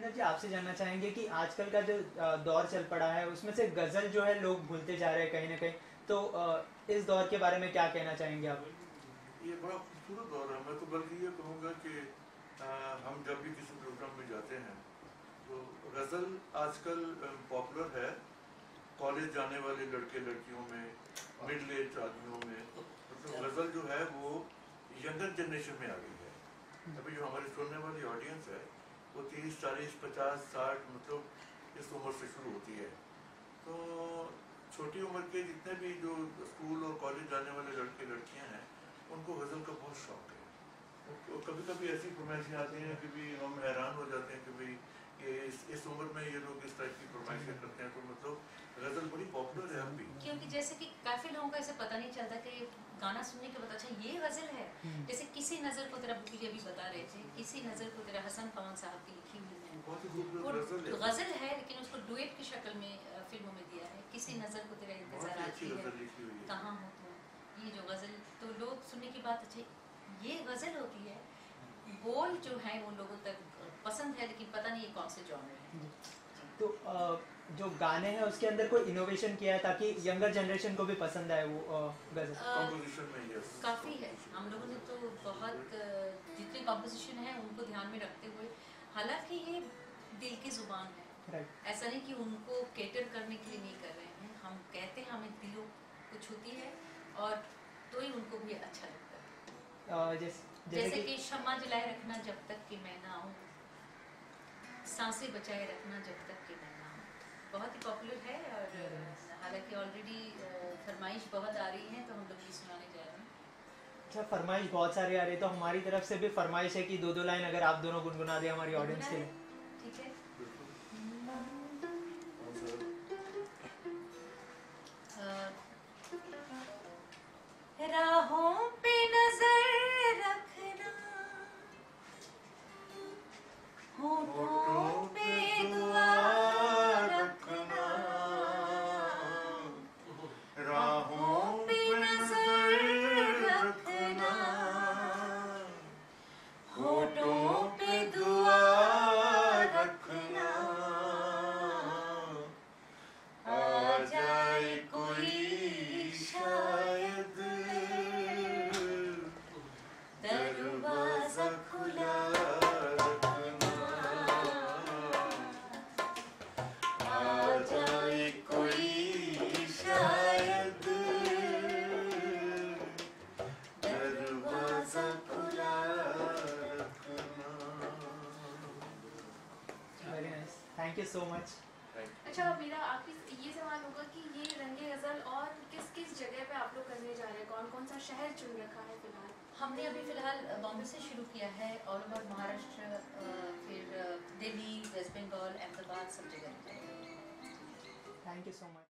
आमिर जी आपसे जानना चाहेंगे कि आजकल का जो दौर चल पड़ा है उसमें से गज़ल जो है लोग भूलते जा रहे हैं कहीं ना कहीं, तो इस दौर के बारे में क्या कहना चाहेंगे आप? ये बड़ा खूबसूरत दौर है। मैं तो बल्कि ये कहूँगा कि हम जब भी किसी प्रोग्राम में जाते हैं तो गज़ल आजकल पॉपुलर है। कॉलेज जाने वाले लड़के लड़कियों में, मिडिल एज आदमियों में, मतलब गज़ल जो है वो यंगर जनरेशन में आ गई है। अभी जो हमारी सुनने वाली ऑडियंस है वो 30, 40, 50, 60 मतलब इस उम्र से शुरू होती है। तो छोटी उम्र के जितने भी जो स्कूल और कॉलेज जाने वाले लड़के लड़कियां हैं उनको गज़ल का बहुत शौक है। तो कभी कभी ऐसी फरमाइशें आती हैं कि भी हम हैरान हो जाते हैं कि भाई ये इस उम्र में ये लोग इस टाइप की फरमाइशें करते हैं। तो मतलब गज़ल बड़ी पॉपुलर है अब भी। क्योंकि जैसे कि काफ़ी लोगों को ऐसे पता नहीं चलता कि गाना सुनने के बाद अच्छा ये गज़ल है। जैसे किसी नज़र को तेरा बुकी अभी बता रहे थे, किसी नज़र को तेरा हसन कौन साहब की लिखी हुई है, बहुत ही वो खूबसूरत गज़ल है लेकिन उसको डुएट की शक्ल में फिल्मों में दिया है। किसी नज़र को तेरा इंतजार आती है, कहाँ हो तुम, ये जो गज़ल तो लोग सुनने की बात अच्छा ये गज़ल होती है। बोल जो है वो लोगों तक पसंद है लेकिन पता नहीं ये कौन से जॉनर है। तो जो गाने हैं उसके अंदर कोई इनोवेशन किया है ताकि यंगर जनरेशन को भी पसंद आए वो गज़ल? कंपोजिशन में यस काफ़ी है। हम लोगों ने तो बहुत जितने कॉम्पोजिशन है उनको ध्यान में रखते हुए, हालांकि ये दिल की ज़ुबान है। राइट। ऐसा नहीं कि उनको केटर करने के लिए नहीं कर रहे हैं, हम कहते हैं हमें दिलों को छूती है और तो ही उनको भी अच्छा लगता है। जैसे कि शम्मा जलाए रखना जब तक कि मैं ना आऊँ, सांसें बचाए रखना जब तक कि मैं ना आऊँ, बहुत ही पॉपुलर है। और हालांकि ऑलरेडी फरमाइश बहुत आ रही है तो हम लोग भी सुनाने जा रहे हैं। अच्छा, फरमाइश बहुत सारी आ रही है तो हमारी तरफ से भी फरमाइश है कि दो दो लाइन अगर आप दोनों गुनगुना दें हमारी ऑडियंस के लिए। ठीक है। राहों पे नजर रखना, होठों पे दुआ रखना, राहों पे नजर रखना, होठों पे दुआ रखना, आ जाए कोई शायद दरवाजा खुला रखना, आ जाए कोई शायद दरवाजा खुला रखना। Very nice, thank you so much. अच्छा, मेरा आपकी ये सवाल होगा कि ये रंगे गज़ल और किस किस जगह पे आप लोग करने जा रहे हैं, कौन कौन सा शहर चुन रखा है फिलहाल? हमने अभी फ़िलहाल बॉम्बे से शुरू किया है, ऑल ओवर महाराष्ट्र, फिर दिल्ली, वेस्ट बंगाल, अहमदाबाद, सब जगह। Thank you so much.